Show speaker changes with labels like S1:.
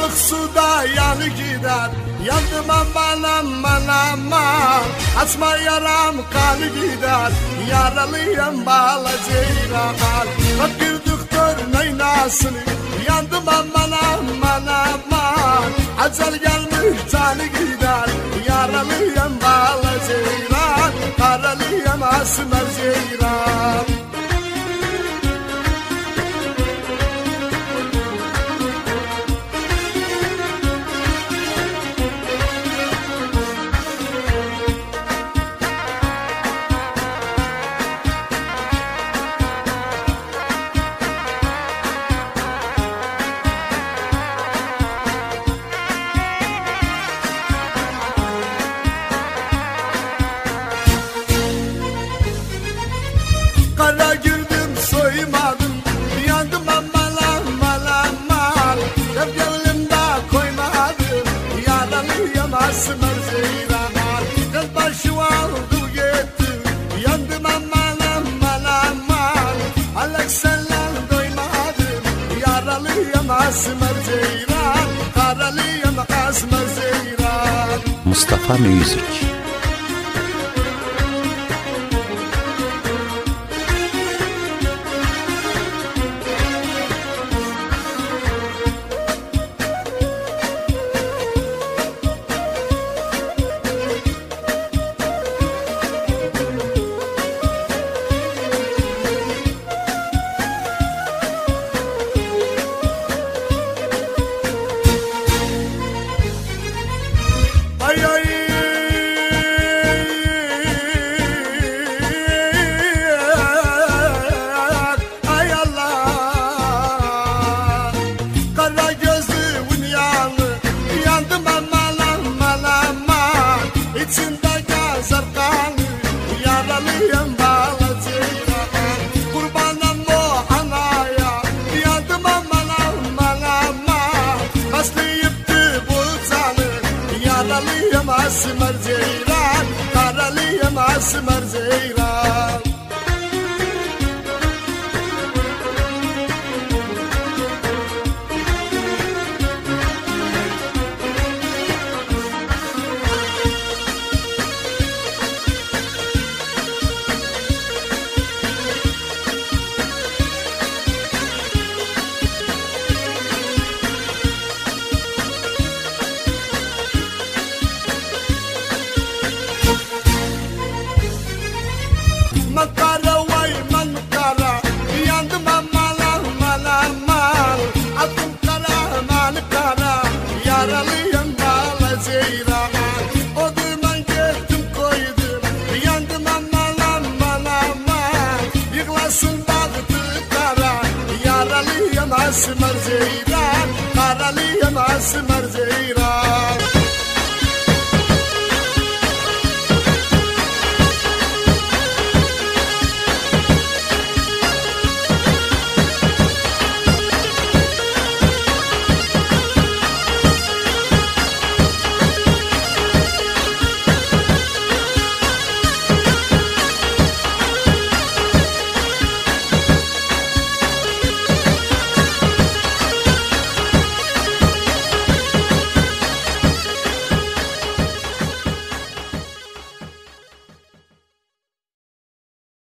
S1: Balık suda yanı gider, yandım aman aman aman. Açma yaram kanı gider, yaralıyım bağla ceyran. Bak bir doktor neynasın, yandım aman aman aman. Acel gelmiş canı gider, yaralıyım bağla ceyran. Karalıyım asmer ceyran. Kara girdim soymadım, yandım aman aman aman. Hep yanımda koymadım, yaralıyım asmer ceyran. Kız başı aldı gitti, yandım aman aman aman. Alek senle doymadım, yaralıyım asmer ceyran. Karalıyım asmer ceyran.
S2: Mustafa Müzik.
S1: Ay ay ay Allah. Kara gözlü unyanı, yandım aman aman aman. İçinde gazer kanı, yaralıyım bağla ceyran. Kurbanım o anaya, yandım aman aman aman. Başlayıptı bu canı, yaralıyım asmer ceyran. Karalıyım asmer ceyran. Makara vay makara, yandım aman aman aman. Adım kara aman kara, yaralıyım bağla ceyran. O duman gittim koydum, yandım aman aman aman. Yıklasın baktı kara, yaralıyım asmer ceyran. Karalıyım asmer ceyran.